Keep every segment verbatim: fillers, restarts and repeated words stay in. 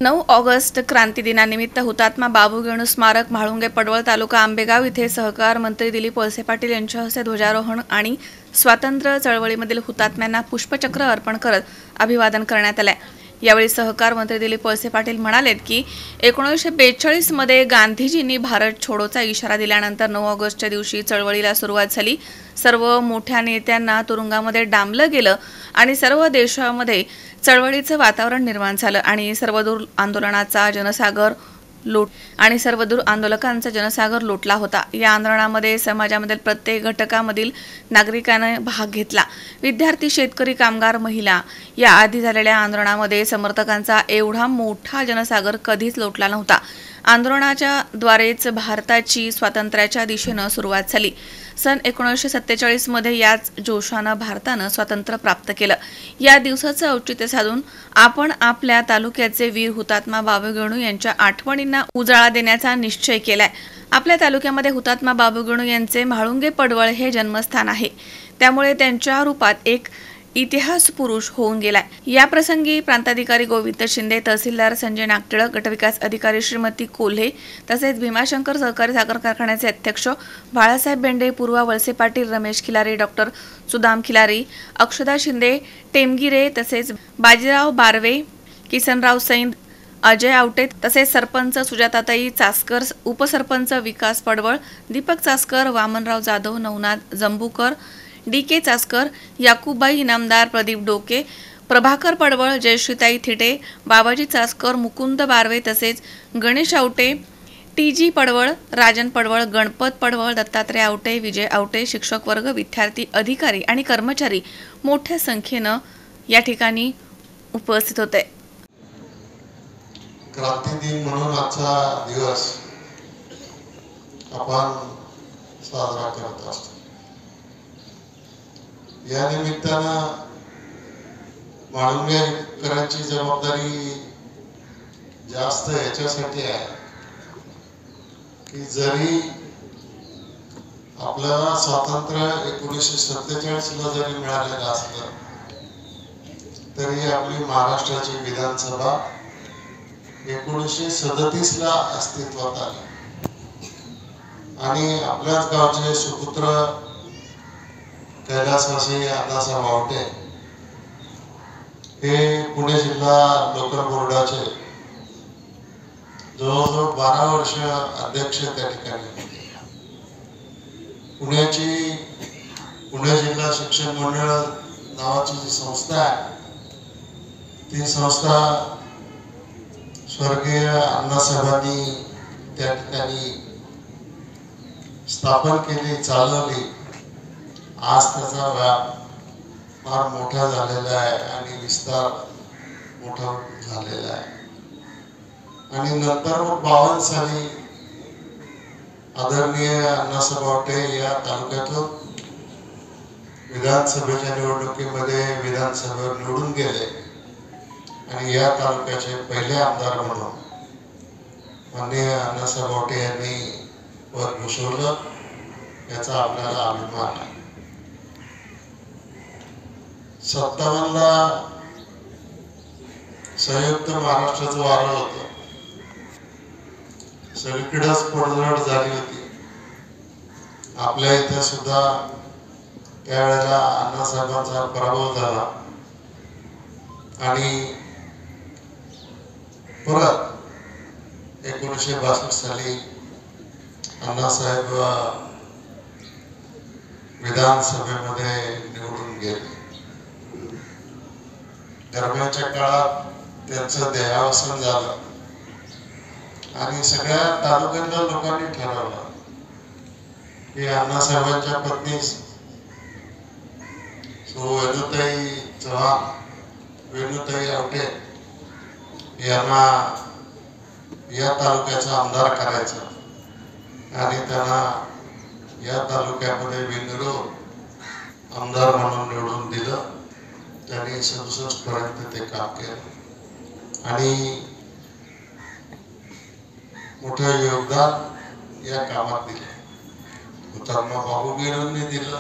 नऊ ऑगस्ट क्रांती दिनानिमित्त हुतात्मा बाबू गेणू स्मारक म्हाळुंगे पडवळ तालुका आंबेगाव येथे सहकार मंत्री दिलीप वळसे पाटील यांच्या हस्ते ध्वजारोहण आणि स्वातंत्र्य चळवळीमधील हुतात्म्यांना पुष्पचक्र अर्पण करत अभिवादन करण्यात आले। यावेळी सहकार मंत्री दिलीप वळसे पाटील म्हणालेत की एकोणीसशे बेचाळीस मध्ये गांधीजींनी भारत छोडोचा इशारा दिल्यानंतर नऊ ऑगस्टच्या दिवशी चळवळीला सुरुवात झाली। सर्व मोठ्या नेत्यांना तुरुंगामध्ये डांबलं गेलं आणि सर्व देशामध्ये चळवळीचं वातावरण निर्माण झालं आणि सर्वदूर आंदोलनाचा जनसागर लूट आणि सर्वदूर आंदोलकांचा जनसागर लुटला होता। या आंदोलनामध्ये समाजामधील प्रत्येक घटकामधील नागरिकांनी भाग घेतला। विद्यार्थी, शेतकरी, कामगार, महिला या आधी झालेल्या आंदोलनामध्ये समर्थकांचा एवढा मोठा जनसागर कधीच लोटला नव्हता। आंदोलनाच्या द्वारेच भारताची स्वातंत्र्याच्या दिशेने सुरुवात झाली। सन एकोणीसशे सत्तेचाळीस मध्ये याच जोशाने भारताने स्वातंत्र्य प्राप्त केलं। या दिवसाचं औचित्य साधून आपण आपल्या तालुक्याचे वीर हुतात्मा बाबू गेणू यांच्या आठवणींना उजाळा देण्याचा निश्चय केलाय। आपल्या तालुक्यामध्ये हुतात्मा बाबू गेणू यांचे म्हाळुंगे पडवळ हे जन्मस्थान आहे, त्यामुळे त्यांच्या रूपात एक इतिहास पुरुष होऊन गेलाय। या प्रसंगी प्रांताधिकारी गोविंद शिंदे, तहसीलदार संजय नागटिळक, गटविकास अधिकारी श्रीमती कोल्हे तसेच भीमाशंकर सहकारी साखर कारखान्याचे अध्यक्ष बाळासाहेब बेंडे, पूर्वा वळसे पाटील, रमेश खिलारी, डॉक्टर सुदाम खिलारी, अक्षदा शिंदे, टेमगिरे तसेच बाजीराव बारवे, किसनराव सैंद, अजय आवटे तसेच सरपंच सुजाताताई चासकर, उपसरपंच विकास पडवळ, दीपक चासकर, वामनराव जाधव, नवनाथ जंबूकर, डी के चासकर, याकूबाई इनामदार, प्रदीप डोके, प्रभाकर पडवळ, जयश्रीताई थिटे, बाबाजी चासकर, मुकुंद बारवे तसेच गणेश आवटे, टी जी पडवळ, राजन पडवळ, गणपत पडवळ, दत्तात्रय आवटे, विजय आवटे, शिक्षक वर्ग, विद्यार्थी, अधिकारी आणि कर्मचारी मोठ्या संख्येने या ठिकाणी उपस्थित होते। क्रांती दिन म्हणून आजचा दिवस आपण साजरा करत असतो। या निमित्तानं म्हाळुंगेकरांची जबाबदारी जास्त याच्यासाठी आहे की जरी आपल्याला स्वातंत्र्य एकोणीसशे सत्तेचाळीस ला जरी मिळालेलं असलं तरी आपली महाराष्ट्राची विधानसभा एकोणीसशे सदतीस ला अस्तित्वात आली आणि आपल्याच गावचे सुपुत्र कैलासवासी अण्णासाहेब आवटे हे पुणे जिल्हा लोकल बोर्डाचे जवळजवळ बारा वर्ष अध्यक्ष त्या ठिकाणी। पुण्याची पुणे जिल्हा शिक्षण मंडळ नावाची जी संस्था आहे ती संस्था स्वर्गीय अण्णासाहेबांनी त्या ठिकाणी स्थापन केली, चालवली। आज त्याचा व्याप फार मोठा झालेला आहे आणि विस्तार मोठा झालेला आहे आणि नंतर मग बावन्न साली आदरणीय अण्णासाहेब आवटे या तालुक्यातून विधानसभेच्या निवडणुकीमध्ये विधानसभेवर निवडून गेले आणि या तालुक्याचे पहिले आमदार म्हणून माननीय अण्णासाहेब आवटे यांनी पद भूषवलं, याचा आपल्याला अभिमान आहे। सत्तावन्न ला संयुक्त महाराष्ट्राचं वारं होतं, सगळीकडेच पडझड झाली होती। आपल्या इथे सुद्धा त्यावेळेला अण्णासाहेबांचा पराभव झाला आणि परत एकोणीसशे बासष्ट साली अण्णासाहेब विधानसभेमध्ये निवडून गेले। दरम्यानच्या काळात त्यांचं देहावसन झालं आणि सगळ्या तालुक्यातल्या लोकांनी ठरवलं की अण्णासाहेबांच्या पत्नी सो वेणुताई चव्हाण, वेणुताई आवटे यांना या तालुक्याचा आमदार करायचं आणि त्यांना या तालुक्यामध्ये बिनविरोध आमदार म्हणून निवडून दिलं। त्यांनी सदुसष्ट पर्यंत ते काम केलं आणि मोठं योगदान या कामात दिलं। हुतात्मा बाबू गेणूंनी दिलं,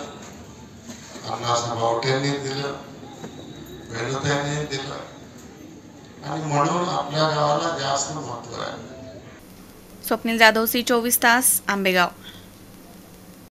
अण्णासाहेब आवटेंनी दिलं, वेणुताईंनी दिलं आणि म्हणून आपल्या गावाला जास्त महत्त्व आहे. स्वप्नील जाधव, सी चोवीस तास, आंबेगाव.